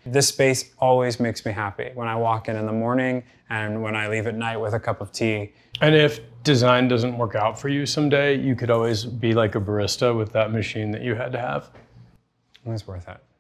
This space always makes me happy when I walk in the morning and when I leave at night with a cup of tea. And if design doesn't work out for you someday, you could always be like a barista with that machine that you had to have. It's worth it.